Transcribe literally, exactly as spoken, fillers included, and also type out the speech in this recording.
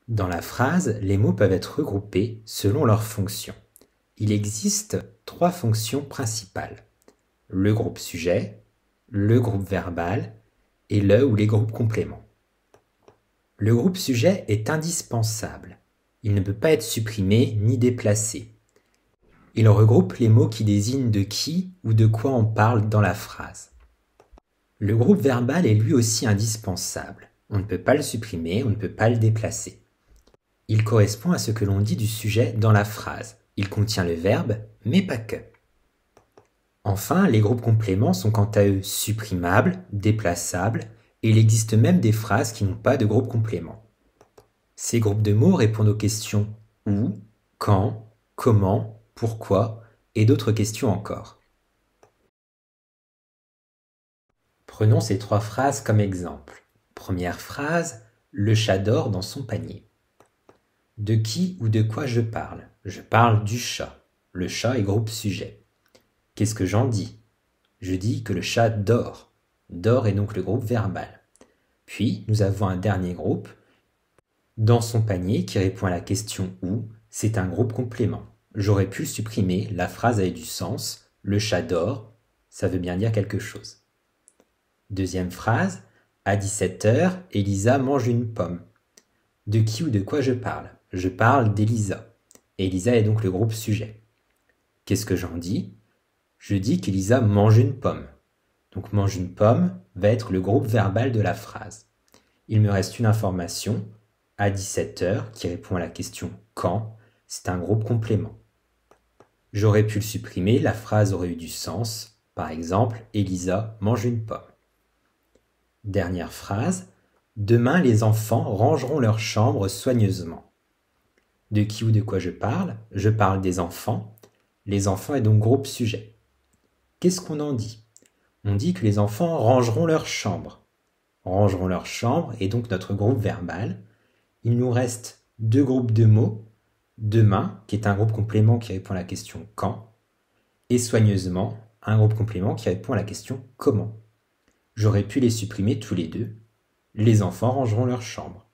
Dans la phrase, les mots peuvent être regroupés selon leur fonction. Il existe trois fonctions principales: le groupe sujet, le groupe verbal et le ou les groupes compléments. Le groupe sujet est indispensable. Il ne peut pas être supprimé ni déplacé. Il regroupe les mots qui désignent de qui ou de quoi on parle dans la phrase. Le groupe verbal est lui aussi indispensable. On ne peut pas le supprimer, on ne peut pas le déplacer. Il correspond à ce que l'on dit du sujet dans la phrase. Il contient le verbe, mais pas que. Enfin, les groupes compléments sont quant à eux supprimables, déplaçables, et il existe même des phrases qui n'ont pas de groupe complément. Ces groupes de mots répondent aux questions où, quand, comment, pourquoi et d'autres questions encore. Prenons ces trois phrases comme exemple. Première phrase, le chat dort dans son panier. De qui ou de quoi je parle? Je parle du chat. Le chat est groupe sujet. Qu'est-ce que j'en dis? Je dis que le chat dort. Dort est donc le groupe verbal. Puis, nous avons un dernier groupe, dans son panier, qui répond à la question où, c'est un groupe complément. J'aurais pu le supprimer, la phrase avait du sens, le chat dort, ça veut bien dire quelque chose. Deuxième phrase, à dix-sept heures, Elisa mange une pomme. De qui ou de quoi je parle? Je parle d'Elisa. Elisa est donc le groupe sujet. Qu'est-ce que j'en dis? Je dis qu'Elisa mange une pomme. Donc mange une pomme va être le groupe verbal de la phrase. Il me reste une information, à dix-sept heures, qui répond à la question quand, c'est un groupe complément. J'aurais pu le supprimer, la phrase aurait eu du sens. Par exemple, Elisa mange une pomme. Dernière phrase, demain les enfants rangeront leur chambre soigneusement. De qui ou de quoi je parle? Je parle des enfants. Les enfants est donc groupe sujet. Qu'est-ce qu'on en dit? On dit que les enfants rangeront leur chambre. Rangeront leur chambre est donc notre groupe verbal. Il nous reste deux groupes de mots. Demain, qui est un groupe complément qui répond à la question quand, et soigneusement, un groupe complément qui répond à la question comment. J'aurais pu les supprimer tous les deux. Les enfants rangeront leur chambre.